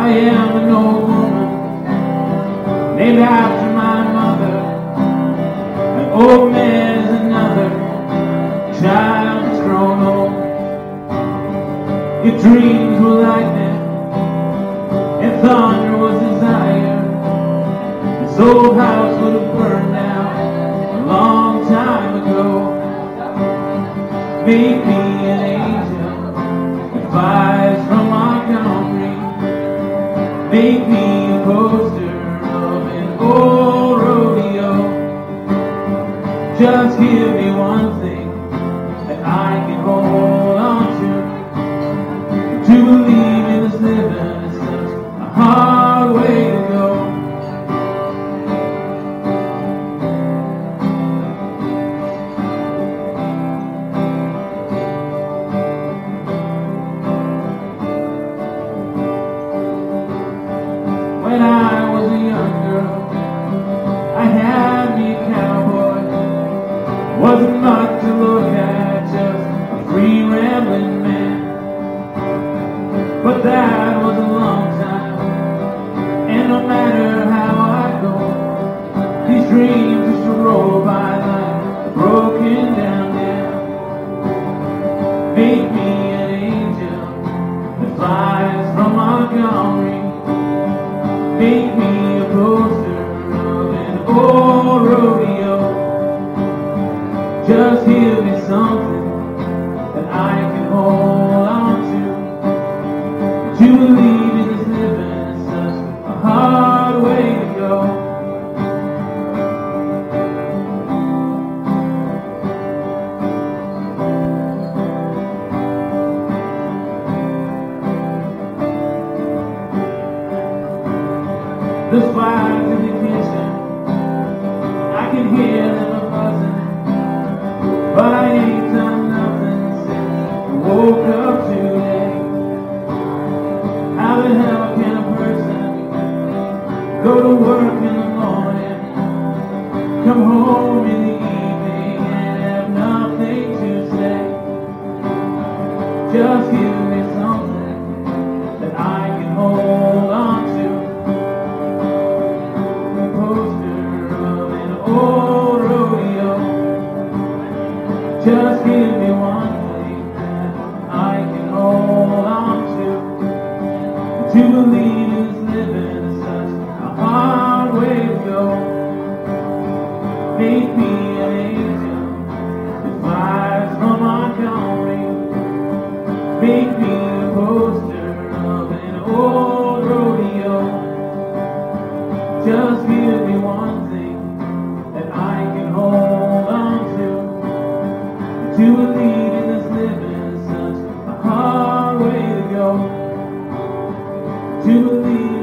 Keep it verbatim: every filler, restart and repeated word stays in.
I am an old woman named after my mother. An old man is another child that's grown old. Your dreams were lightning and thunder was desire. This old house would have burned down a long time ago. Make me an angel that flies from Montgomery. Make me a poster of an old rodeo. Just give me one thing that I can hold on to. To believe in this living is such a hard way to go. When I was a young girl, I had me a cowboy. Wasn't much to look at, just a free rambling man. But that was a long time, and no matter how I go, these dreams used to roll by like a broken down dam. Make me an angel that flies from Montgomery. Make me a poster of an old rodeo. Just give me something that I can hold on to. To believe in this living is such a hard way to go. The fires in the kitchen, I can hear them a buzzing, but I ain't done nothing since I woke up today. How the hell can a person go to work in the morning, come home in the evening and have nothing to say? Just give me something that I can hold on to. Just give me one thing that I can hold on to. To believe in this living is such a hard way to go. Make me an angel that flies from Montgomery. Make me a poster of an old rodeo. Just give me one thing that I can hold on to. To believe in this living is such a hard way to go. To believe